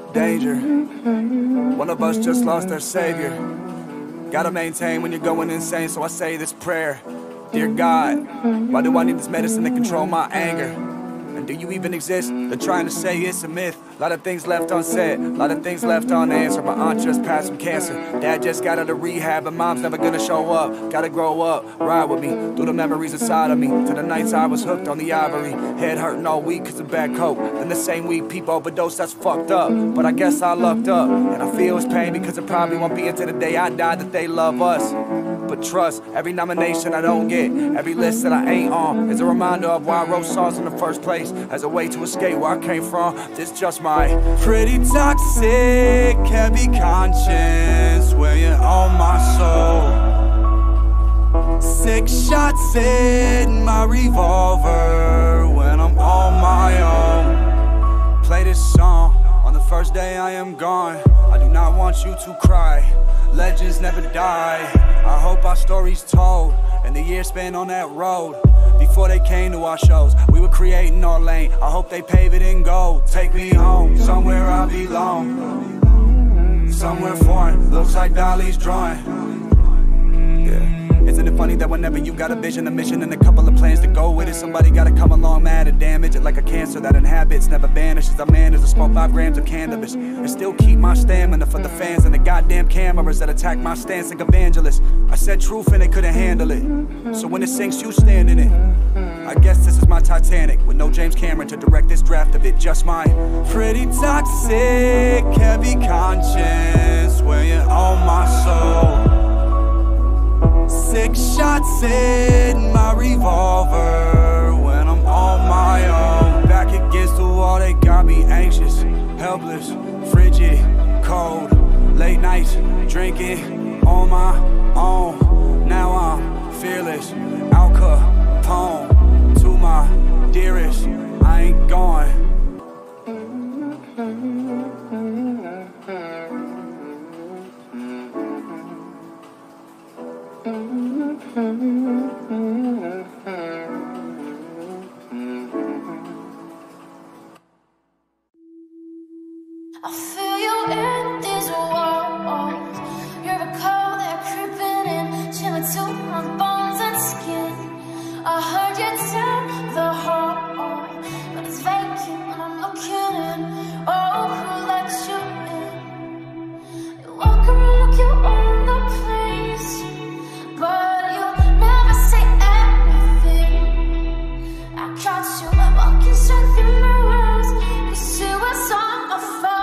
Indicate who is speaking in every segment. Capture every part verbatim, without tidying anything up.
Speaker 1: danger. One of us just lost their savior. Gotta maintain when you're going insane, so I say this prayer. Dear God, why do I need this medicine to control my anger? And do you even exist? They're trying to say it's a myth. A lot of things left unsaid, a lot of things left unanswered. My aunt just passed from cancer. Dad just got out of rehab, and mom's never gonna show up. Gotta grow up, ride with me through the memories inside of me. To the nights I was hooked on the ivory, head hurting all week cause of bad coke. Then the same week people overdose, that's fucked up. But I guess I lucked up, and I feel his pain because it probably won't be until the day I die that they love us. But trust, every nomination I don't get, every list that I ain't on, is a reminder of why I wrote songs in the first place, as a way to escape where I came from. This just my pretty toxic, heavy conscience, weighing on my soul. Six shots in my revolver when I'm on my own. Play this song on the first day I am gone. I do not want you to cry. Legends never die. I hope our story's told and the years spent on that road. Before they came to our shows, we were creating our lane. I hope they pave it in gold. Take me home, somewhere I belong. Somewhere foreign, looks like Dali's drawing. Yeah. Isn't it funny that whenever you got a vision, a mission, and a couple of plans to go with it, somebody gotta come along mad and damage it like a cancer that inhabits, never vanishes. A man is to smoke five grams of cannabis and still keep my stamina for the fans and the goddamn cameras that attack my stance like evangelists. I said truth and they couldn't handle it, so when it sinks, you stand in it. I guess this is my Titanic with no James Cameron to direct this draft of it. Just my pretty toxic, heavy conscience weighing on my soul. Six shots in my revolver when I'm on my own. Back against the wall, they got me anxious, helpless, frigid, cold. Late nights, drinking on my own. Now I'm fearless, Al Capone. To my dearest, I ain't going.
Speaker 2: I feel you in these walls. You're a cold, they're creeping in, chilling to my bones and skin. I heard you tell the hall, but it's vacant when I'm looking in. Oh, who let you in? You walk around like you own the place, but you never say anything. I caught you walking straight through my walls, 'cause you was on my phone.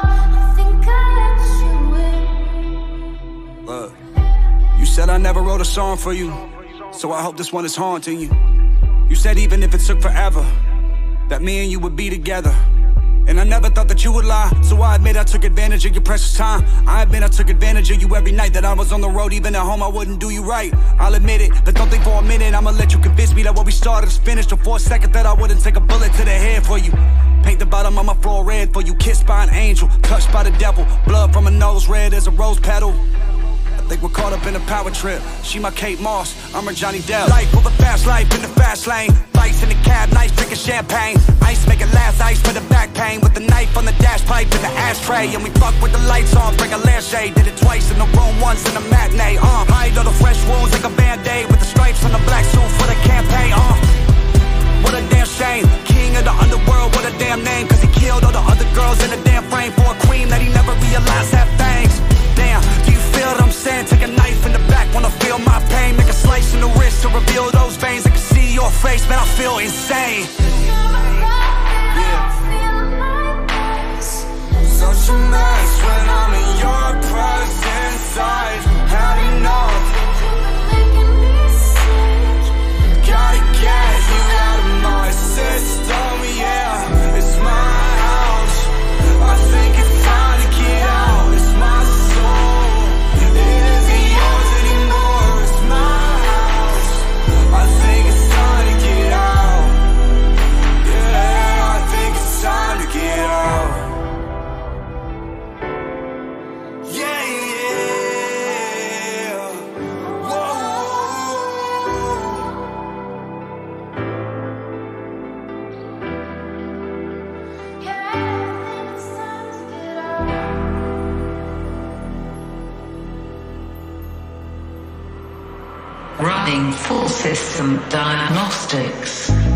Speaker 1: Look, you said I never wrote a song for you, so I hope this one is haunting you. You said even if it took forever, that me and you would be together. And I never thought that you would lie, so I admit I took advantage of your precious time. I admit I took advantage of you every night that I was on the road. Even at home I wouldn't do you right, I'll admit it. But don't think for a minute I'ma let you convince me that what we started is finished, or for a second that I wouldn't take a bullet to the head for you. Paint the bottom of my floor red for you, kissed by an angel, touched by the devil, blood from a nose red as a rose petal. I think we're caught up in a power trip. She my Kate Moss, I'm her Johnny Depp. Life of a fast life in the fast lane. Lights in the cab, nice drinking champagne. Ice make it last, ice for the back pain. With the knife on the dash pipe in the ashtray. And we fuck with the lights on, bring a lampshade. Did it twice in the room, once in the matinee. Uh, hide all the fresh wounds like a band-aid. With the stripes on the black suit for the campaign. Uh, what a damn shame. King of the underworld, what a damn name. Cause he killed all the other girls in a damn frame. For a queen that he never realized had fangs. Damn, do you feel what I'm saying? Take a knife in the back, wanna feel my pain. Make a slice in the wrist to reveal those veins. I can see your face, man, I feel insane. Yeah. Such a mess when I'm in your presence. I've had enough. Gotta get you out of my system, yeah. It's my house, I think it's time to get out. It's my soul, it isn't yours anymore. It's my house, I think it's time to get out, yeah.
Speaker 3: Running full system diagnostics.